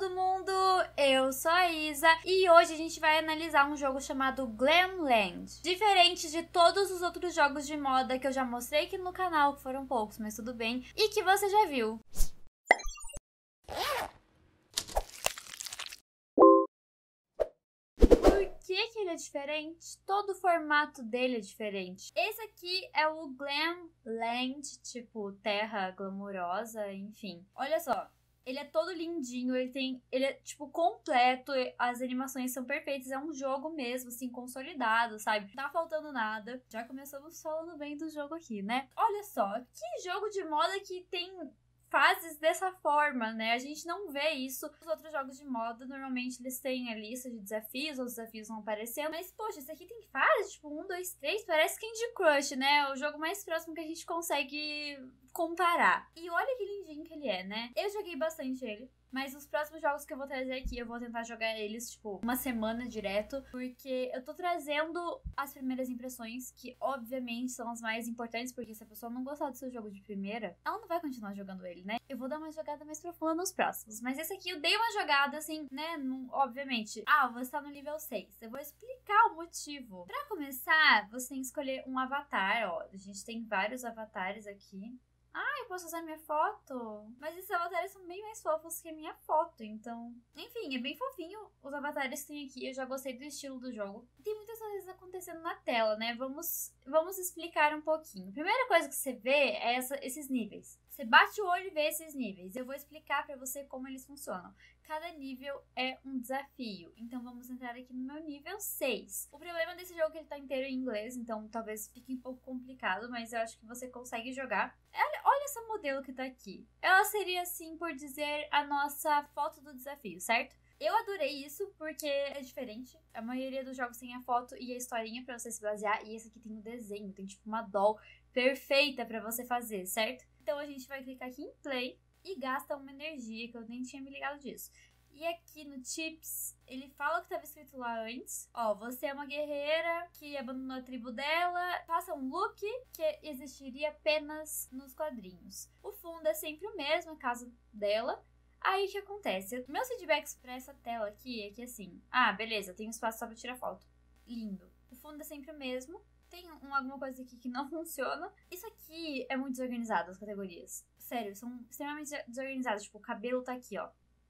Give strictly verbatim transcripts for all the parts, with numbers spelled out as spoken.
todo mundo! Eu sou a Isa e hoje a gente vai analisar um jogo chamado Glamland. Diferente de todos os outros jogos de moda que eu já mostrei aqui no canal, que foram poucos, mas tudo bem, e que você já viu. Por que que ele é diferente? Todo o formato dele é diferente. Esse aqui é o Glamland, tipo terra glamurosa, enfim. Olha só. Ele é todo lindinho, ele tem, ele é, tipo, completo, as animações são perfeitas, é um jogo mesmo, assim, consolidado, sabe? Não tá faltando nada. Já começamos falando bem do jogo aqui, né? Olha só, que jogo de moda que tem fases dessa forma, né? A gente não vê isso nos outros jogos de moda. Normalmente eles têm a lista de desafios, os desafios vão aparecendo. Mas, poxa, esse aqui tem fase, tipo, um, dois, três. Parece Candy Crush, né? O jogo mais próximo que a gente consegue comparar. E olha que lindinho que ele é, né? Eu joguei bastante ele. Mas os próximos jogos que eu vou trazer aqui, eu vou tentar jogar eles, tipo, uma semana direto. Porque eu tô trazendo as primeiras impressões, que obviamente são as mais importantes. Porque se a pessoa não gostar do seu jogo de primeira, ela não vai continuar jogando ele, né? Eu vou dar uma jogada mais profunda nos próximos. Mas esse aqui eu dei uma jogada, assim, né? Num, obviamente. Ah, você tá no nível seis. Eu vou explicar o motivo. Pra começar, você tem que escolher um avatar, ó. A gente tem vários avatares aqui. Ah, eu posso usar minha foto? Mas esses avatares são bem mais fofos que a minha foto, então... Enfim, é bem fofinho os avatares que tem aqui. Eu já gostei do estilo do jogo. Tem muitas coisas acontecendo na tela, né? Vamos, vamos explicar um pouquinho. A primeira coisa que você vê é essa, esses níveis. Você bate o olho e vê esses níveis. Eu vou explicar pra você como eles funcionam. Cada nível é um desafio. Então vamos entrar aqui no meu nível seis. O problema desse jogo é que ele tá inteiro em inglês, então talvez fique um pouco complicado, mas eu acho que você consegue jogar. Olha, olha essa modelo que tá aqui. Ela seria, assim, por dizer, a nossa foto do desafio, certo? Eu adorei isso porque é diferente. A maioria dos jogos tem a foto e a historinha pra você se basear. E esse aqui tem o desenho, tem tipo uma doll perfeita pra você fazer, certo? Então a gente vai clicar aqui em play e gasta uma energia, que eu nem tinha me ligado disso. E aqui no Tips, ele fala o que estava escrito lá antes. Ó, você é uma guerreira que abandonou a tribo dela. Faça um look que existiria apenas nos quadrinhos. O fundo é sempre o mesmo, a casa dela. Aí o que acontece? Meus feedbacks pra essa tela aqui é que assim... Ah, beleza, tem um espaço só pra tirar foto. Lindo. O fundo é sempre o mesmo. Tem um, alguma coisa aqui que não funciona. Isso aqui é muito desorganizado, as categorias. Sério, são extremamente desorganizadas. Tipo, o cabelo tá aqui, ó.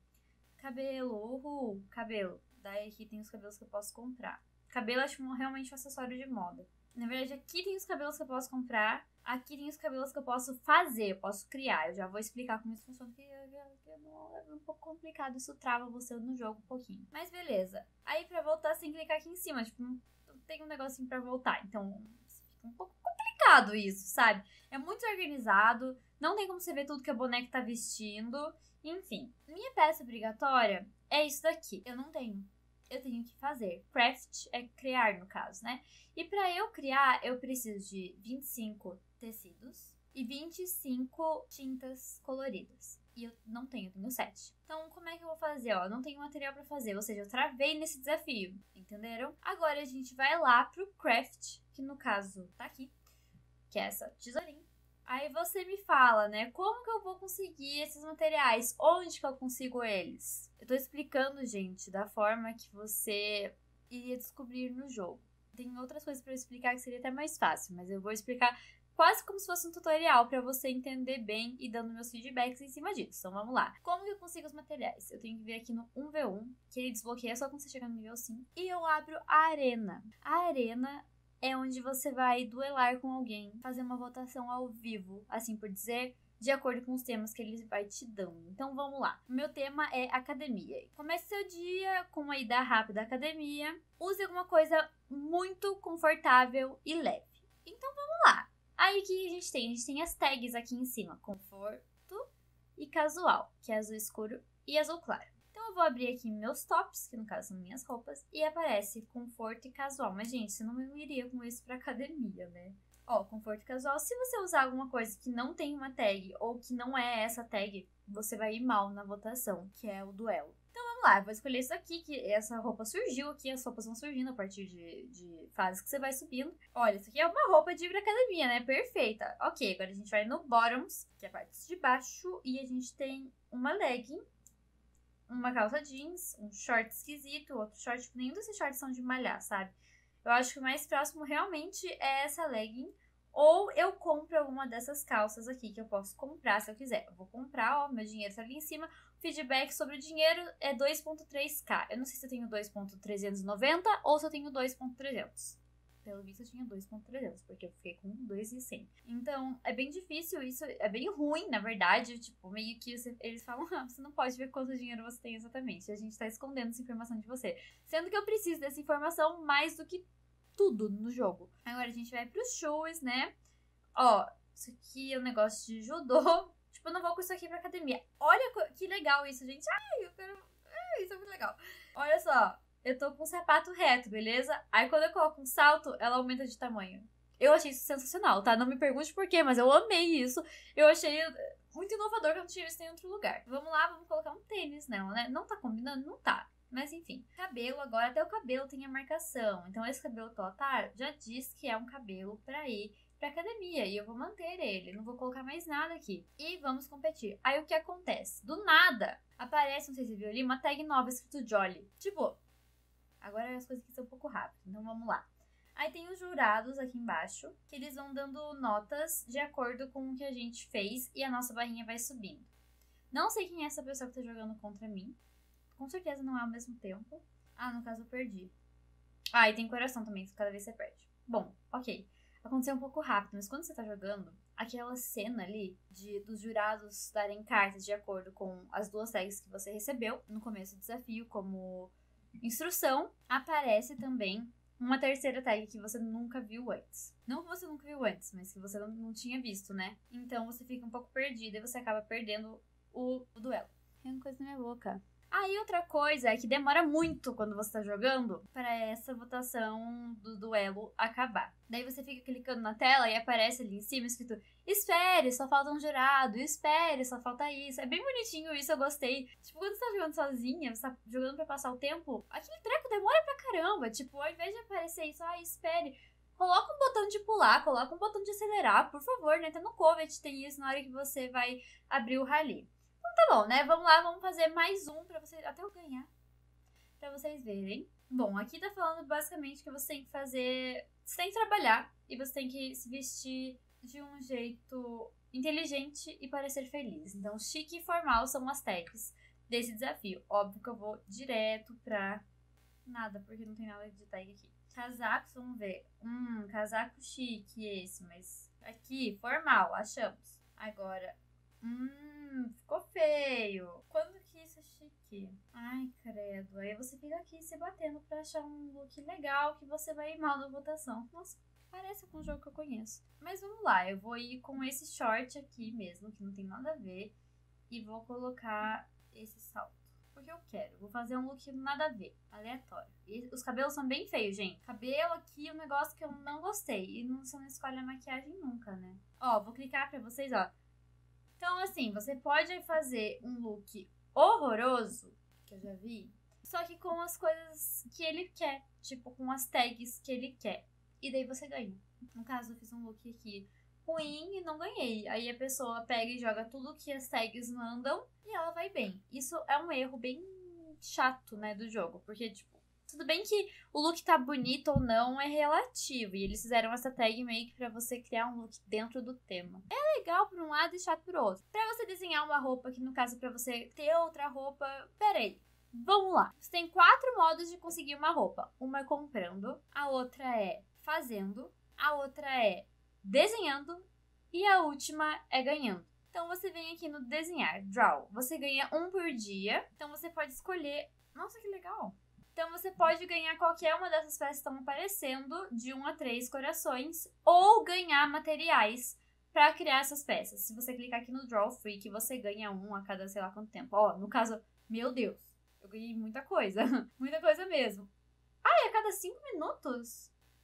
Cabelo, uhul, cabelo. Daí aqui tem os cabelos que eu posso comprar. Cabelo acho realmente um acessório de moda. Na verdade, aqui tem os cabelos que eu posso comprar. Aqui tem os cabelos que eu posso fazer, eu posso criar. Eu já vou explicar como isso funciona, porque é um pouco complicado. Isso trava você no jogo um pouquinho. Mas beleza. Aí pra voltar, você tem que clicar aqui em cima. Tipo, não tem um negocinho pra voltar. Então, fica um pouco complicado isso, sabe? É muito organizado. Não tem como você ver tudo que a boneca tá vestindo. Enfim, minha peça obrigatória é isso daqui. Eu não tenho. Eu tenho que fazer. Craft é criar, no caso, né? E pra eu criar, eu preciso de vinte e cinco tecidos e vinte e cinco tintas coloridas. E eu não tenho, eu tenho sete. Então, como é que eu vou fazer? Ó, eu não tenho material pra fazer, ou seja, eu travei nesse desafio. Entenderam? Agora a gente vai lá pro craft, que no caso tá aqui, que é essa tesourinha. Aí você me fala, né, como que eu vou conseguir esses materiais? Onde que eu consigo eles? Eu tô explicando, gente, da forma que você iria descobrir no jogo. Tem outras coisas pra eu explicar que seria até mais fácil, mas eu vou explicar quase como se fosse um tutorial pra você entender bem e dando meus feedbacks em cima disso. Então vamos lá. Como que eu consigo os materiais? Eu tenho que vir aqui no um v um, que ele desbloqueia só quando você chegar no nível cinco. E eu abro a arena. A arena é onde você vai duelar com alguém, fazer uma votação ao vivo, assim por dizer, de acordo com os temas que ele vai te dando. Então vamos lá. O meu tema é academia. Comece seu dia com uma ida rápida à academia. Use alguma coisa muito confortável e leve. Então vamos lá. Aí o que a gente tem? A gente tem as tags aqui em cima. Conforto e casual, que é azul escuro e azul claro. Então eu vou abrir aqui meus tops, que no caso são minhas roupas, e aparece conforto e casual. Mas, gente, você não iria com isso pra academia, né? Ó, conforto e casual. Se você usar alguma coisa que não tem uma tag, ou que não é essa tag, você vai ir mal na votação, que é o duelo. Então vamos lá, eu vou escolher isso aqui, que essa roupa surgiu aqui, as roupas vão surgindo a partir de, de fases que você vai subindo. Olha, isso aqui é uma roupa de ir pra academia, né? Perfeita. Ok, agora a gente vai no bottoms, que é a parte de baixo, e a gente tem uma legging, uma calça jeans, um short esquisito, outro short, tipo, nenhum desses shorts são de malhar, sabe? Eu acho que o mais próximo realmente é essa legging. Ou eu compro alguma dessas calças aqui, que eu posso comprar se eu quiser. Eu vou comprar, ó, meu dinheiro tá ali em cima. Feedback sobre o dinheiro é dois ponto três K. Eu não sei se eu tenho dois ponto trezentos e noventa ou se eu tenho dois ponto trezentos. Pelo visto eu tinha dois ponto trezentos, porque eu fiquei com dois mil e cem. Então, é bem difícil isso, é bem ruim, na verdade. Tipo, meio que você, eles falam, ah, você não pode ver quanto dinheiro você tem exatamente. A gente tá escondendo essa informação de você. Sendo que eu preciso dessa informação mais do que tudo no jogo. Agora a gente vai pros shoes, né? Ó, isso aqui é um negócio de judô. Tipo, eu não vou com isso aqui pra academia. Olha que legal isso, gente. Ai, eu quero... Ai, isso é muito legal. Olha só, eu tô com um sapato reto, beleza? Aí quando eu coloco um salto, ela aumenta de tamanho. Eu achei isso sensacional, tá? Não me pergunte por quê, mas eu amei isso. Eu achei muito inovador, que eu não tinha visto em outro lugar. Vamos lá, vamos colocar um tênis nela, né? Não tá combinando? Não tá. Mas enfim, cabelo agora, até o cabelo tem a marcação. Então esse cabelo que ela tá, já diz que é um cabelo pra ir pra academia. E eu vou manter ele, não vou colocar mais nada aqui. E vamos competir. Aí o que acontece? Do nada, aparece, não sei se você viu ali, uma tag nova escrito Jolly. Tipo, agora as coisas aqui são um pouco rápidas, então vamos lá. Aí tem os jurados aqui embaixo, que eles vão dando notas de acordo com o que a gente fez e a nossa barrinha vai subindo. Não sei quem é essa pessoa que tá jogando contra mim. Com certeza não é ao mesmo tempo. Ah, no caso eu perdi. Ah, e tem coração também, cada vez você perde. Bom, ok. Aconteceu um pouco rápido, mas quando você tá jogando, aquela cena ali de, dos jurados darem cartas de acordo com as duas tags que você recebeu no começo do desafio como instrução, aparece também uma terceira tag que você nunca viu antes. Não que você nunca viu antes, mas que você não, não tinha visto, né? Então você fica um pouco perdida e você acaba perdendo o, o duelo. Tem uma coisa na minha boca. Ah, e outra coisa é que demora muito quando você tá jogando para essa votação do duelo acabar. Daí você fica clicando na tela e aparece ali em cima escrito espere, só falta um jurado, espere, só falta isso. É bem bonitinho isso, eu gostei. Tipo, quando você tá jogando sozinha, você tá jogando pra passar o tempo, aquele treco demora pra caramba. Tipo, ao invés de aparecer isso, ah, espere, coloca um botão de pular, coloca um botão de acelerar, por favor, né? Até no Covet tem isso na hora que você vai abrir o rally. Tá bom, né? Vamos lá, vamos fazer mais um pra vocês, até eu ganhar, pra vocês verem. Bom, aqui tá falando basicamente que você tem que fazer, você tem que trabalhar e você tem que se vestir de um jeito inteligente e parecer feliz. Então, chique e formal são as tags desse desafio. Óbvio que eu vou direto pra nada, porque não tem nada de tag aqui. Casacos, vamos ver. Hum, casaco chique esse, mas aqui, formal, achamos. Agora... Hum, ficou feio. Quando que isso é chique? Ai, credo. Aí você fica aqui se batendo pra achar um look legal que você vai ir mal na votação. Nossa, parece com um jogo que eu conheço. Mas vamos lá, eu vou ir com esse short aqui mesmo, que não tem nada a ver. E vou colocar esse salto. Porque eu quero. Vou fazer um look nada a ver, aleatório. E os cabelos são bem feios, gente. Cabelo aqui é um negócio que eu não gostei. E não, você não escolhe a maquiagem nunca, né? Ó, vou clicar pra vocês, ó. Então, assim, você pode fazer um look horroroso, que eu já vi, só que com as coisas que ele quer, tipo, com as tags que ele quer. E daí você ganha. No caso, eu fiz um look aqui ruim e não ganhei. Aí a pessoa pega e joga tudo que as tags mandam e ela vai bem. Isso é um erro bem chato, né, do jogo, porque, tipo, tudo bem que o look tá bonito ou não é relativo. E eles fizeram essa tag meio que pra você criar um look dentro do tema. É legal por um lado e chato por outro. Pra você desenhar uma roupa, que no caso pra você ter outra roupa... Pera aí, vamos lá. Você tem quatro modos de conseguir uma roupa. Uma é comprando, a outra é fazendo, a outra é desenhando e a última é ganhando. Então você vem aqui no desenhar, draw. Você ganha um por dia. Então você pode escolher... Nossa, que legal! Então você pode ganhar qualquer uma dessas peças que estão aparecendo, de um a três corações, ou ganhar materiais para criar essas peças. Se você clicar aqui no Draw Free, que você ganha um a cada sei lá quanto tempo. Ó, no caso, meu Deus, eu ganhei muita coisa. Muita coisa mesmo. Ai, a cada cinco minutos?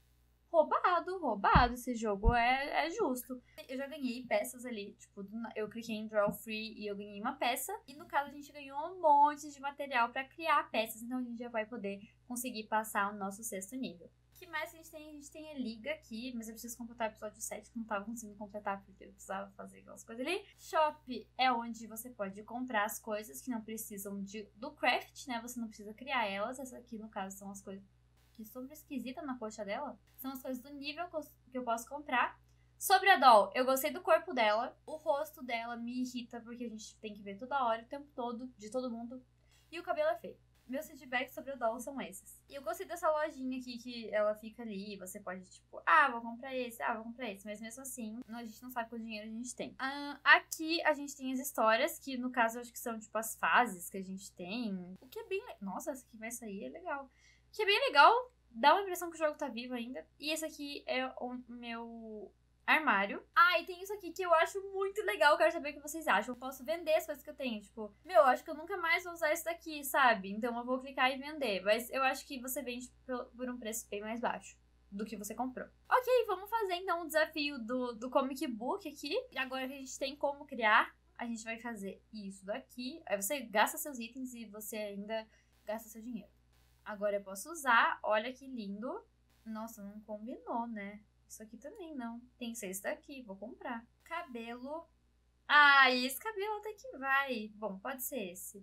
roubado, roubado. Esse jogo é, é justo. Eu já ganhei peças ali, tipo, eu cliquei em Draw Free e eu ganhei uma peça. E no caso a gente ganhou um monte de material pra criar peças, então a gente já vai poder conseguir passar o nosso sexto nível. O que mais a gente tem? A gente tem a liga aqui, mas eu preciso completar o episódio sete, que não tava conseguindo completar porque eu precisava fazer aquelas coisas ali. Shop é onde você pode comprar as coisas que não precisam de, do craft, né? Você não precisa criar elas. Essa aqui, no caso, são as coisas que sombra esquisita na coxa dela. São as coisas do nível que eu posso comprar. Sobre a doll, eu gostei do corpo dela. O rosto dela me irrita, porque a gente tem que ver toda hora, o tempo todo, de todo mundo. E o cabelo é feio. Meus feedbacks sobre o doll são esses. E eu gostei dessa lojinha aqui, que ela fica ali. Você pode, tipo, ah, vou comprar esse, ah, vou comprar esse. Mas mesmo assim, a gente não sabe quanto dinheiro a gente tem. Ah, aqui a gente tem as histórias, que no caso eu acho que são, tipo, as fases que a gente tem. O que é bem... Nossa, essa aqui vai sair, é legal. O que é bem legal, dá uma impressão que o jogo tá vivo ainda. E esse aqui é o meu... armário. Ah, e tem isso aqui que eu acho muito legal. Eu quero saber o que vocês acham. Eu posso vender as coisas que eu tenho. Tipo, meu, eu acho que eu nunca mais vou usar isso daqui, sabe? Então eu vou clicar e vender. Mas eu acho que você vende por um preço bem mais baixo do que você comprou. Ok, vamos fazer então o desafio do, do Comic Book aqui. E agora que a gente tem como criar, a gente vai fazer isso daqui. Aí você gasta seus itens e você ainda gasta seu dinheiro. Agora eu posso usar. Olha que lindo. Nossa, não combinou, né? Isso aqui também não. Tem seis daqui, vou comprar. Cabelo. Ah, esse cabelo até que vai. Bom, pode ser esse.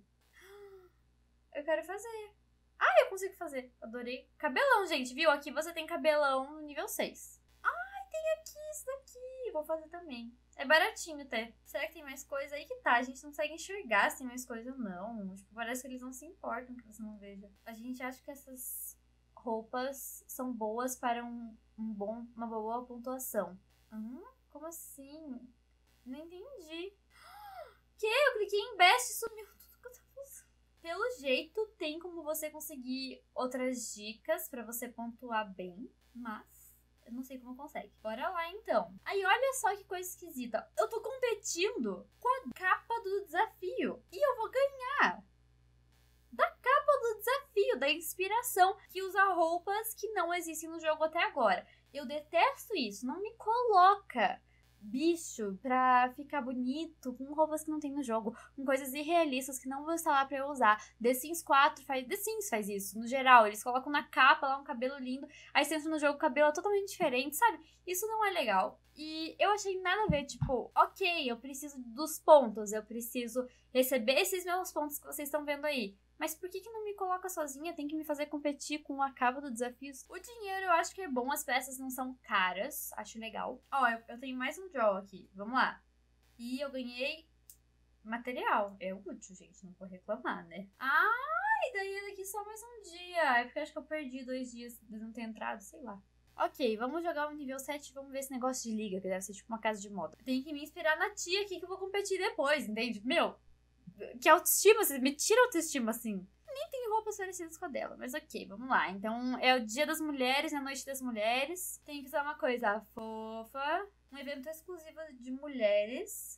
Eu quero fazer. Ah, eu consigo fazer. Adorei. Cabelão, gente, viu? Aqui você tem cabelão no nível seis. Ai, tem aqui isso daqui. Vou fazer também. É baratinho até. Será que tem mais coisa? Aí que tá. A gente não consegue enxergar se tem mais coisa ou não. Tipo, parece que eles não se importam que você não veja. A gente acha que essas roupas são boas para um, um bom, uma boa pontuação. Hum? Como assim? Não entendi. Que? Eu cliquei em Best e sumiu tudo que eu tava usando. Pelo jeito, tem como você conseguir outras dicas pra você pontuar bem, mas eu não sei como consegue. Bora lá, então. Aí, olha só que coisa esquisita. Eu tô competindo com a capa do desafio e eu vou ganhar. Da capa do desafio, da inspiração, que usa roupas que não existem no jogo até agora. Eu detesto isso, não me coloca bicho pra ficar bonito com roupas que não tem no jogo, com coisas irrealistas que não vão estar lá pra eu usar. The Sims quatro faz, The Sims faz isso, no geral, eles colocam na capa lá um cabelo lindo, aí você entra no jogo, o cabelo é totalmente diferente, sabe? Isso não é legal. E eu achei nada a ver, tipo, ok, eu preciso dos pontos, eu preciso receber esses meus pontos que vocês estão vendo aí. Mas por que que não me coloca sozinha? Tem que me fazer competir com a capa do desafio. O dinheiro eu acho que é bom, as peças não são caras. Acho legal. Ó, eu, eu tenho mais um draw aqui. Vamos lá. E eu ganhei material. É útil, gente. Não vou reclamar, né? Ah, e daí é daqui só mais um dia. É porque eu acho que eu perdi dois dias de não ter entrado, sei lá. Ok, vamos jogar o nível sete e vamos ver esse negócio de liga, que deve ser tipo uma casa de moda. Tem que me inspirar na tia aqui que eu vou competir depois, entende? Meu... Que autoestima, você me tira a autoestima assim. Nem tem roupas parecidas com a dela, mas ok, vamos lá. Então é o dia das mulheres, é a noite das mulheres. Tem que ser uma coisa fofa. Um evento exclusivo de mulheres.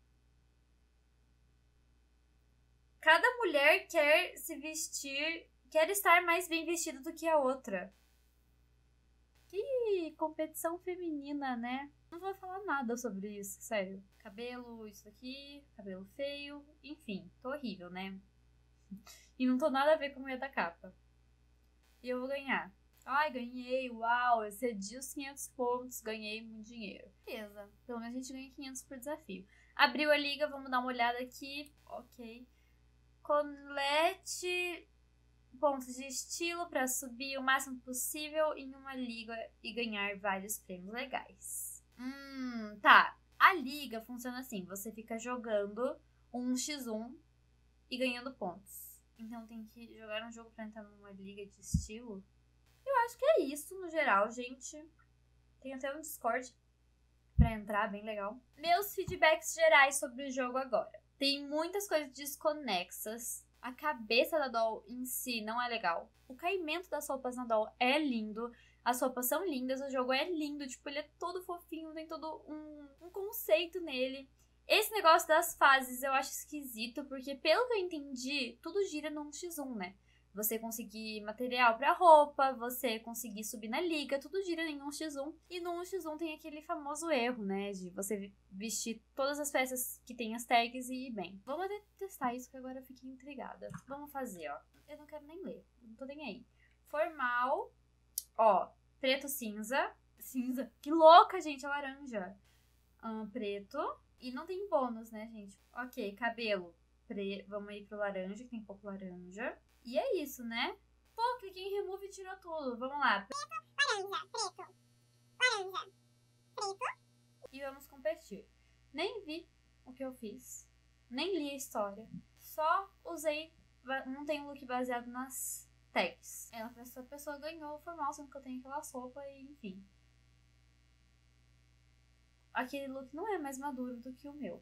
Cada mulher quer se vestir, quer estar mais bem vestida do que a outra. Que competição feminina, né? Não vou falar nada sobre isso, sério. Cabelo, isso aqui, cabelo feio, enfim, tô horrível, né? E não tô nada a ver com a mulher da capa. E eu vou ganhar. Ai, ganhei, uau, eu cedi os quinhentos pontos, ganhei muito dinheiro. Beleza, pelo menos a gente ganha quinhentos por desafio. Abriu a liga, vamos dar uma olhada aqui. Ok. Colete pontos de estilo para subir o máximo possível em uma liga e ganhar vários prêmios legais. Hum, tá. A liga funciona assim, você fica jogando um por um e ganhando pontos. Então tem que jogar um jogo pra entrar numa liga de estilo. Eu acho que é isso no geral, gente. Tem até um Discord pra entrar, bem legal. Meus feedbacks gerais sobre o jogo agora. Tem muitas coisas desconexas. A cabeça da doll em si não é legal. O caimento das roupas na doll é lindo. As roupas são lindas, o jogo é lindo. Tipo, ele é todo fofinho, tem todo um, um conceito nele. Esse negócio das fases eu acho esquisito, porque pelo que eu entendi, tudo gira num por um, né? você conseguir material pra roupa, você conseguir subir na liga, tudo gira em um por um. E no um por um tem aquele famoso erro, né, de você vestir todas as peças que tem as tags e, bem, vamos testar isso que agora eu fiquei intrigada. Vamos fazer, ó. Eu não quero nem ler, não tô nem aí. Formal, ó, preto, cinza, cinza, que louca, gente, é laranja. Um, preto, e não tem bônus, né, gente? Ok, cabelo, pre... vamos ir pro laranja, que tem pouco laranja. E é isso, né? Pô, cliquei em remove e tirou tudo. Vamos lá. Preto, laranja, preto, laranja, preto. E vamos competir. Nem vi o que eu fiz. Nem li a história. Só usei... Não tem um look baseado nas tags. Essa pessoa ganhou o formal, sendo que eu tenho aquela sopa e enfim. Aquele look não é mais maduro do que o meu.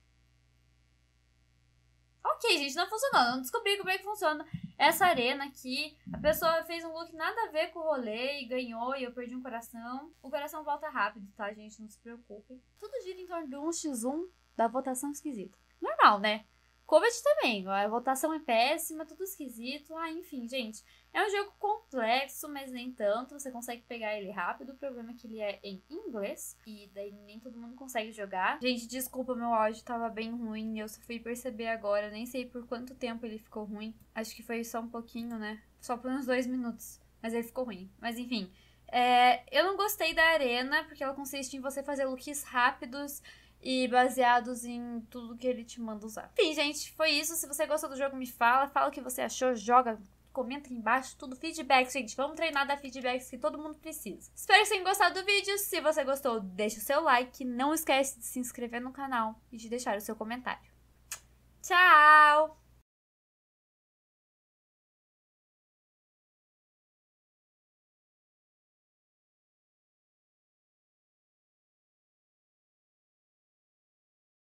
Ok, gente, não funcionou. Não descobri como é que funciona essa arena aqui. A pessoa fez um look nada a ver com o rolê e ganhou e eu perdi um coração. O coração volta rápido, tá, gente? Não se preocupem. Tudo gira em torno do um por um da votação esquisita. Normal, né? Covid também. A votação é péssima, tudo esquisito. Ah, enfim, gente. É um jogo complexo, mas nem tanto. Você consegue pegar ele rápido. O problema é que ele é em inglês. E daí nem todo mundo consegue jogar. Gente, desculpa, meu áudio tava bem ruim. Eu só fui perceber agora. Nem sei por quanto tempo ele ficou ruim. Acho que foi só um pouquinho, né? Só por uns dois minutos. Mas ele ficou ruim. Mas enfim. É, eu não gostei da arena, porque ela consiste em você fazer looks rápidos e baseados em tudo que ele te manda usar. Enfim, gente, foi isso. Se você gostou do jogo, me fala. Fala o que você achou, joga, comenta aqui embaixo. Tudo feedback, gente. Vamos treinar dar feedbacks que todo mundo precisa. Espero que vocês tenham gostado do vídeo. Se você gostou, deixa o seu like. Não esquece de se inscrever no canal e de deixar o seu comentário. Tchau!